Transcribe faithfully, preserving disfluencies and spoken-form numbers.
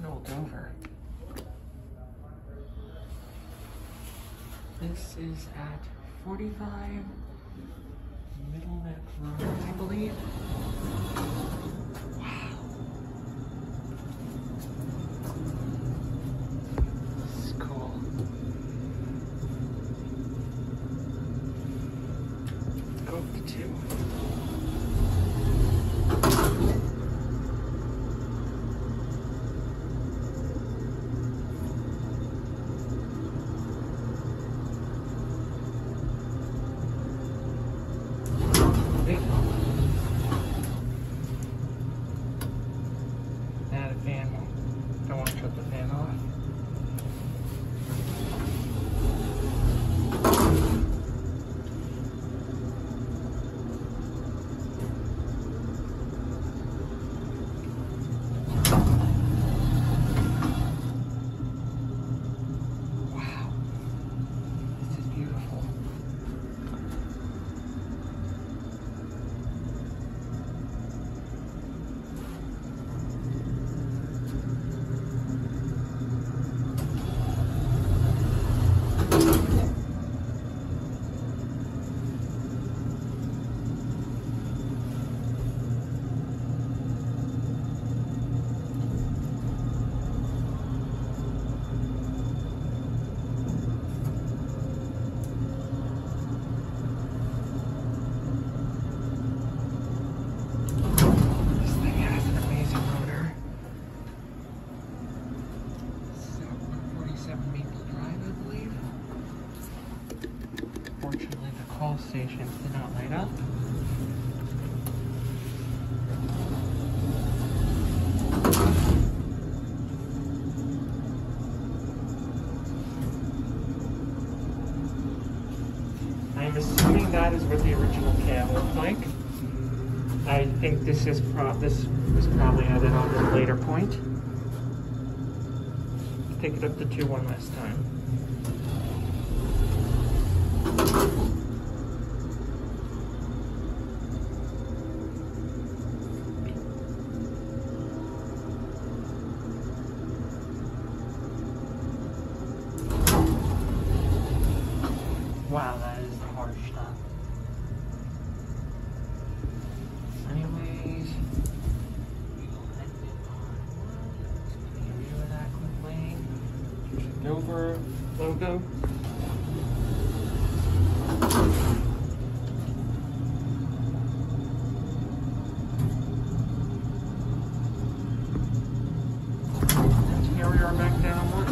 rolled over. This is at forty-five middle neck room, I believe. Wow. This is cool. Let's go up to two. Now the fan, don't want to shut the fan off. Wow, this is beautiful. Fortunately, the call stations did not light up. I'm assuming that is what the original cab looked like. I think this is pro this was probably added on at a later point. Take it up to two one last time. Wow, that is the harsh stuff. Anyways, we will end it on a review of that quickly. Nova logo. Interior back down.